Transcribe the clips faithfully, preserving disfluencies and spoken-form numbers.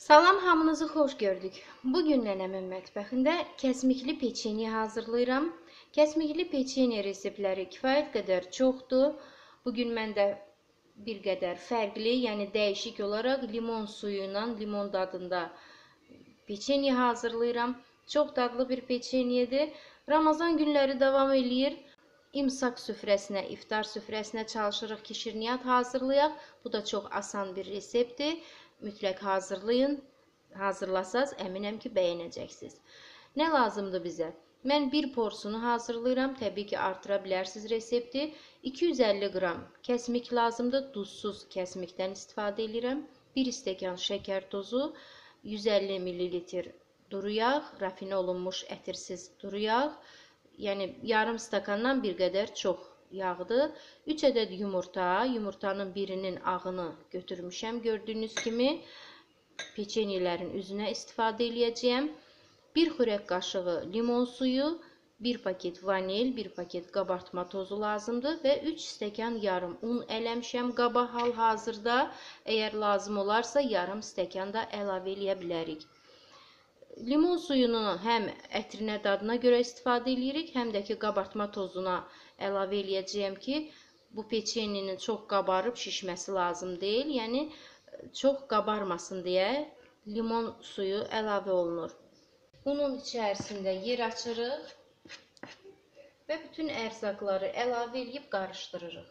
Salam, hamınızı xoş gördük. Bugün nənəmin mətbəxində kəsmikli peçenye hazırlayıram. Kəsmikli peçenye reseptləri kifayət qədər çoxdur. Bugün mən də bir qədər fərqli, yəni dəyişik olaraq limon suyu ilə, limon dadında peçenye hazırlayıram. Çox dadlı bir peçenyedir. Ramazan günləri davam eləyir. İmsak süfrəsinə, iftar süfrəsinə çalışırıq ki, şirniyyat hazırlayaq. Bu da çox asan bir reseptdir. Mütləq hazırlayın. Hazırlasaz, əminəm ki, bəyənəcəksiniz. Nə lazımdır bizə? Mən bir porsunu hazırlayıram. Təbii ki, artıra bilərsiniz resepti. iki yüz əlli qram kəsmik lazımdır. Duzsuz kəsmikdən istifadə edirəm. bir stəkan şəkər tozu, yüz əlli millilitr duru yağ, rafinə olunmuş ətirsiz duru yağ. Yəni yarım stakandan bir qədər çox yağdır. üç ədəd yumurta, yumurtanın birinin ağını götürmüşəm. Gördüyünüz kimi peçenyelerin üzünə istifadə edəcəyəm. bir xörək qaşığı limon suyu, bir paket vanil, bir paket qabartma tozu lazımdır və üç stəkan yarım un eləmişəm qaba hal-hazırda. Əgər lazım olarsa yarım stəkan da əlavə eləyə bilərik. Limon suyunu həm ətrinə, dadına görə istifadə edirik, həm də ki qabartma tozuna əlavə eləyəcəyəm ki, bu peçenyenin çox qabarıb şişməsi lazım deyil. Yəni çox qabarmasın deyə limon suyu əlavə olunur. Unun içərisində yer açırıq və bütün ərzaqları əlavə edib qarışdırırıq.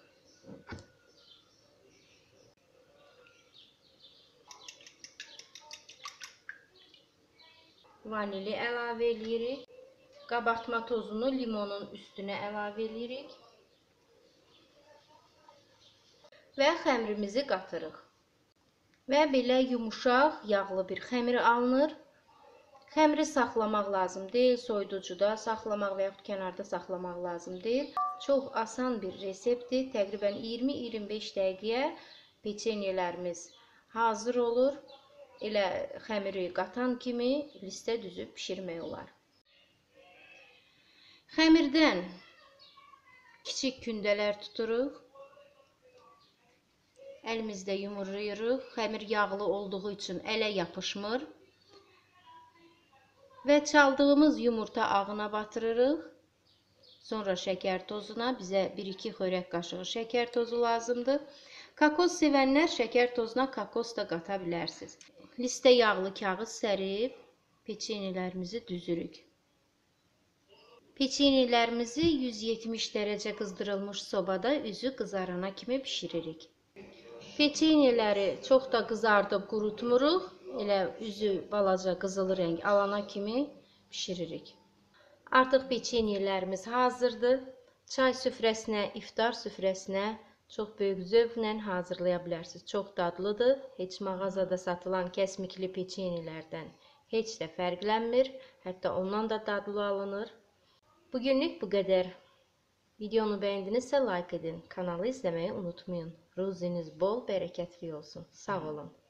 Vanili əlavə edirik. Qabartma tozunu limonun üstünə əlavə edirik. Və xəmirimizi qatırıq. Və belə yumuşaq, yağlı bir xəmir alınır. Xəmiri saxlamaq lazım deyil, soyuducuda saxlamaq və yaxud kənarda saxlamaq lazım deyil. Çox asan bir reseptdir. Təqribən iyirmi iyirmi beş dəqiqəyə peçenyelərimiz hazır olur. Elə xəmiri qatan kimi listə düzüb bişirmək olar. Xəmirdən kiçik kündələr tuturuq. Əlimizdə yumurlayırıq. Xəmir yağlı olduğu üçün ələ yapışmır. Və çaldığımız yumurta ağına batırırıq. Sonra şəkər tozuna bizə bir iki xörək qaşığı şəkər tozu lazımdır. Kakos sevənlər şəkər tozuna kakos da qata bilərsiniz. Listə yağlı kağız sərib peçenyelərimizi düzürük. Peçenyelərimizi yüz yetmiş dərəcə qızdırılmış sobada üzü qızarana kimi bişiririk. Peçenyeləri çox da qızardıb qurutmuruq. Elə üzü balaca qızılı rəng alana kimi bişiririk. Artıq peçenyelərimiz hazırdır. Çay süfrəsinə, iftar süfrəsinə çox böyük zövqlə hazırlaya bilərsiniz. Çox dadlıdır. Heç mağazada satılan kəsmikli peçenyelərdən heç də fərqlənmir. Hətta ondan da dadlı alınır. Bugünlük bu qədər. Videonu bəyəndinizsə like edin. Kanalı izləməyi unutmayın. Ruziniz bol, bərəkətli olsun. Sağ olun.